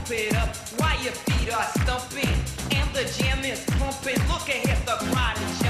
pump it up while your feet are stumping and the jam is pumping. Look ahead, the crowd is